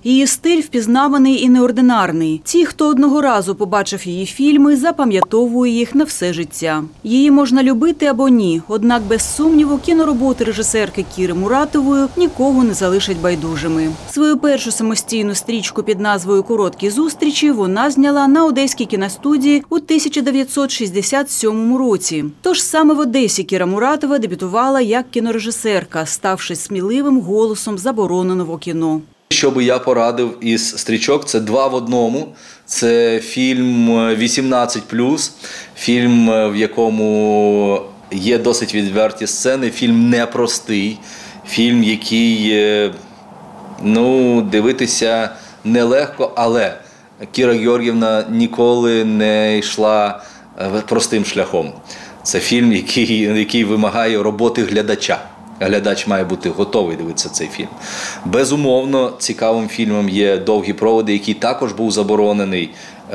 Її стиль впізнаваний і неординарний. Ті, хто одного разу побачив її фільми, запам'ятовує їх на все життя. Її можна любити або ні, однак без сумніву кінороботи режисерки Кіри Муратової нікого не залишать байдужими. Свою першу самостійну стрічку під назвою «Короткі зустрічі» вона зняла на Одеській кіностудії у 1967 році. Тож саме в Одесі Кіра Муратова дебютувала як кінорежисерка, ставши сміливим голосом забороненого кіно. Що би я порадив із стрічок, це два в одному. Це фільм 18+, фільм, в якому є досить відверті сцени, фільм непростий, фільм, який, дивитися нелегко, але Кіра Георгіївна ніколи не йшла простим шляхом. Це фільм, який вимагає роботи глядача. Глядач має бути готовий дивитися цей фільм. Безумовно, цікавим фільмом є «Довгі проводи», який також був заборонений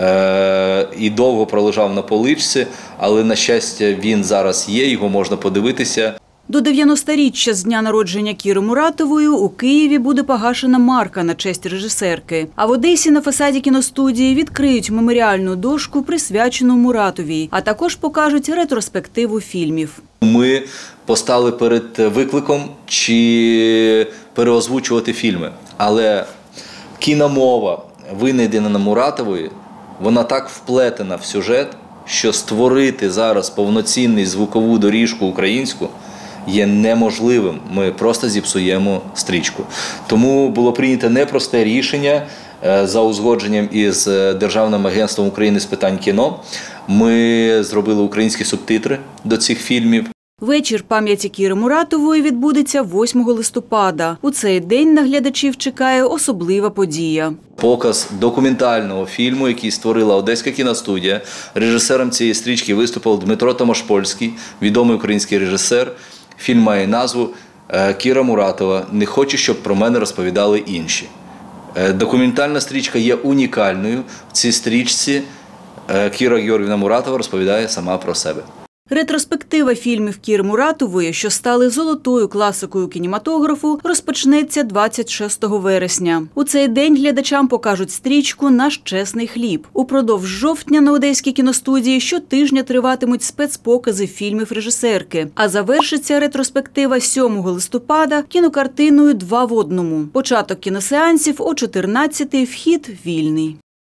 і довго пролежав на поличці, але, на щастя, він зараз є, його можна подивитися. До 90-річчя з дня народження Кіри Муратової у Києві буде погашена марка на честь режисерки. А в Одесі на фасаді кіностудії відкриють меморіальну дошку, присвячену Муратовій, а також покажуть ретроспективу фільмів. Ми постали перед викликом, чи переозвучувати фільми. Але кіномова, винайдена Муратової, вона так вплетена в сюжет, що створити зараз повноцінну звукову доріжку українську є неможливим. Ми просто зіпсуємо стрічку. Тому було прийнято непросте рішення за узгодженням із Державним агентством України з питань кіно. Ми зробили українські субтитри до цих фільмів. Вечір пам'яті Кіри Муратової відбудеться 8 листопада. У цей день на глядачів чекає особлива подія. Показ документального фільму, який створила Одеська кіностудія. Режисером цієї стрічки виступив Дмитро Томашпольський, відомий український режисер. Фільм має назву «Кіра Муратова. Не хочу, щоб про мене розповідали інші». Документальна стрічка є унікальною. В цій стрічці Кіра Георгіївна Муратова розповідає сама про себе. Ретроспектива фільмів Кіри Муратової, що стали золотою класикою кінематографу, розпочнеться 26 вересня. У цей день глядачам покажуть стрічку «Наш чесний хліб». Упродовж жовтня на Одеській кіностудії щотижня триватимуть спецпокази фільмів режисерки. А завершиться ретроспектива 7 листопада кінокартиною «Два в одному». Початок кіносеансів о 14-й, вхід вільний.